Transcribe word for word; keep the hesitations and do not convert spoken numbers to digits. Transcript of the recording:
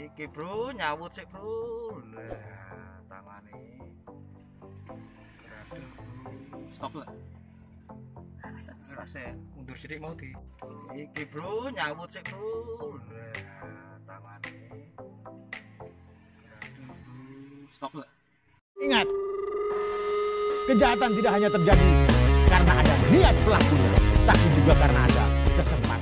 Iki bro, nyawut sik bro. Lah, tangane. Stop lah. Rasa mundur sithik mau di. Iki bro, nyawut sik bro. Lah, tangane. Stop lah. Ingat, kejahatan tidak hanya terjadi karena ada niat pelakunya, tapi juga karena ada kesempatan.